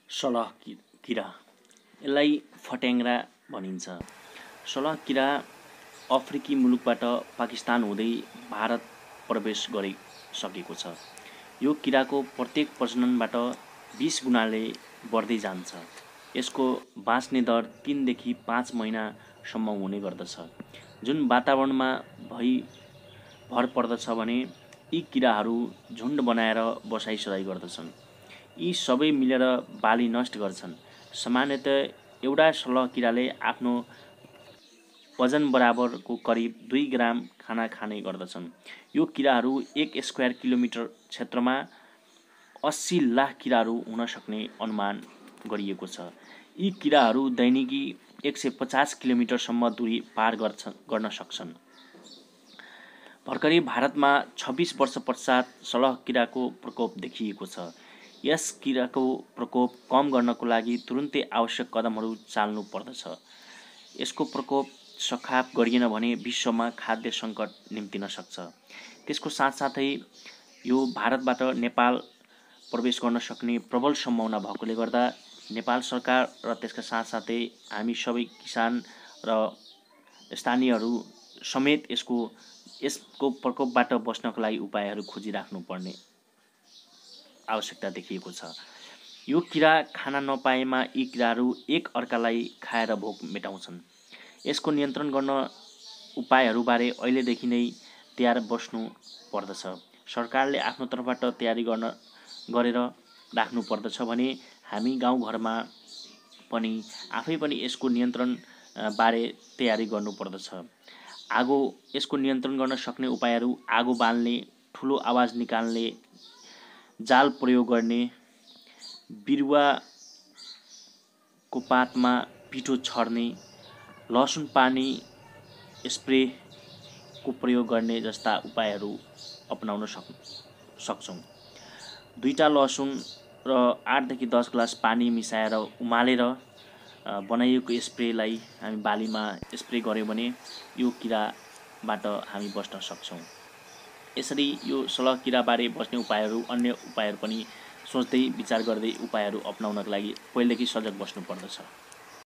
सलह किरा, यसलाई फट्याङ्ग्रा भनिन्छ। सलह किरा अफ्रिकी मुलुकबाट पाकिस्तान हुँदै भारत प्रवेश गरिसकेको छ। यो किराको प्रत्येक प्रजननबाट 20 गुणाले बढ्दै जान्छ। यसको बाँच्ने दर 3 देखि 5 महिनासम्म हुने गर्दछ। जुन वातावरणमा भर पर्दछ भने यी किराहरू झुन्ड बनाएर बसाइसराइ गर्दछन्। यी सबै मिलेर बाली नष्ट गर्छन्। सामान्यतः एउटा सलह किराले आफ्नो वजन बराबरको करिब 2 ग्राम खाना खाने गर्दछन्। यो किराहरू 1 स्क्वायर किलोमिटर क्षेत्रमा 80 लाख किराहरू हुन सक्ने अनुमान गरिएको छ। यी किराहरू दैनिकी 150 किलोमिटरसम्म दूरी पार गर्न सक्छन्। भर्खरै भारतमा 26 वर्ष पश्चात सलह किराको प्रकोप देखिएको छ। यस किराको प्रकोप कम गर्नको लागि तुरुन्तै आवश्यक कदमहरू चाल्नु पर्दछ। यसको प्रकोप सखाप गरिएन भने विश्वमा खाद्य सङ्कट निम्तिन सक्छ। त्यसको साथसाथै यो भारतबाट नेपाल प्रवेश गर्न सक्ने प्रबल सम्भावना भएकोले गर्दा नेपाल सरकार र त्यसका साथसाथै हामी सबै किसान र स्थानीयहरू समेत यसको प्रकोपबाट बच्नको लागि उपायहरू खोजिराख्नुपर्ने आवश्यकता देखिएको छ। यो किरा खान नपाएमा यी किराहरू एक अर्कालाई खाएर भोक मेटाउँछन्। यसको नियन्त्रण गर्न उपायहरूबारे अहिलेदेखि नै तयार बस्नु पर्दछ। सरकारले आफ्नो तर्फबाट तयारी गरेर राख्नु पर्दछ भने हामी गाउँघरमा पनि आफै पनि यसको नियन्त्रण बारे तयारी गर्नु पर्दछ। यसको नियन्त्रण गर्न सक्ने उपायहरू आगो बाल्ने, ठुलो आवाज निकाल्ने, जाल प्रयोग गर्ने, बिरुवाको पातमा पिठो छर्ने, लसुन पानी स्प्रेको प्रयोग गर्ने जस्ता उपायहरू अपनाउन सक्छौँ। 2टा लसुन र 8 देखि 10 ग्लास पानी मिसाएर उमालेर बनाइएको स्प्रेलाई हामी बालीमा स्प्रे गर्यौँ भने यो किराबाट हामी बच्न सक्छौँ। यसरी यो सलह किराबारे बच्ने उपायहरू, अन्य उपायहरू पनि सोच्दै विचार गर्दै उपायहरू अपनाउनका लागि पहिलेदेखि सजग बस्नु पर्दछ।